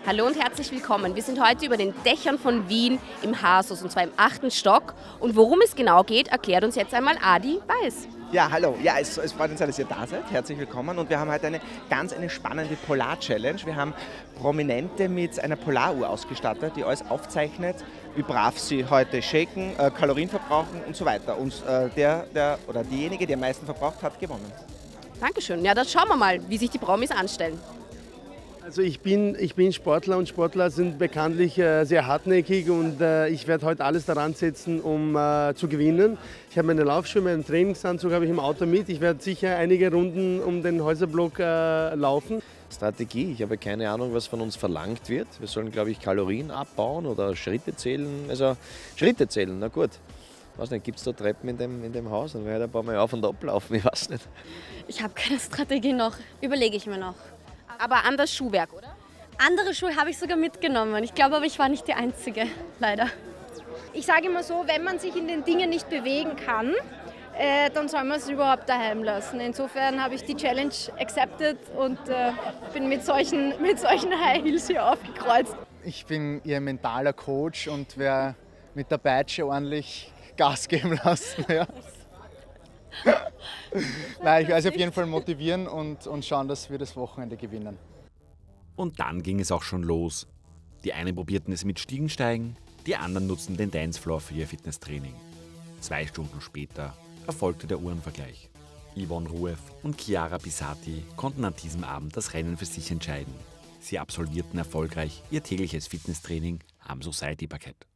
Hallo und herzlich willkommen. Wir sind heute über den Dächern von Wien im Haashaus und zwar im 8. Stock. Und worum es genau geht, erklärt uns jetzt einmal Adi Weiß. Ja, hallo. Ja, es freut uns sehr, dass ihr da seid. Herzlich willkommen. Und wir haben heute eine spannende Polar-Challenge. Wir haben Prominente mit einer Polaruhr ausgestattet, die alles aufzeichnet, wie brav sie heute shaken, Kalorien verbrauchen und so weiter. Und der oder diejenige, die am meisten verbraucht hat, gewonnen. Dankeschön. Ja, dann schauen wir mal, wie sich die Promis anstellen. Also ich bin Sportler und Sportler sind bekanntlich sehr hartnäckig und ich werde heute alles daran setzen, um zu gewinnen. Ich habe meine Laufschuhe, meinen Trainingsanzug habe ich im Auto mit. Ich werde sicher einige Runden um den Häuserblock laufen. Strategie, ich habe keine Ahnung, was von uns verlangt wird. Wir sollen, glaube ich, Kalorien abbauen oder Schritte zählen. Also Schritte zählen, na gut. Ich weiß nicht, gibt es da Treppen in dem Haus? Dann werde ich ein paar Mal auf und ab laufen, ich weiß nicht. Ich habe keine Strategie noch, überlege ich mir noch. Aber an das Schuhwerk, oder? Andere Schuhe habe ich sogar mitgenommen. Ich glaube aber, ich war nicht die Einzige, leider. Ich sage immer so, wenn man sich in den Dingen nicht bewegen kann, dann soll man es überhaupt daheim lassen. Insofern habe ich die Challenge accepted und bin mit solchen High Heels hier aufgekreuzt. Ich bin ihr mentaler Coach und werde mit der Peitsche ordentlich Gas geben lassen. Ja. Nein, ich werde sie auf jeden Fall motivieren und schauen, dass wir das Wochenende gewinnen. Und dann ging es auch schon los. Die einen probierten es mit Stiegensteigen, die anderen nutzten den Dancefloor für ihr Fitnesstraining. 2 Stunden später erfolgte der Uhrenvergleich. Yvonne Rueff und Chiara Pisati konnten an diesem Abend das Rennen für sich entscheiden. Sie absolvierten erfolgreich ihr tägliches Fitnesstraining am Society-Parkett.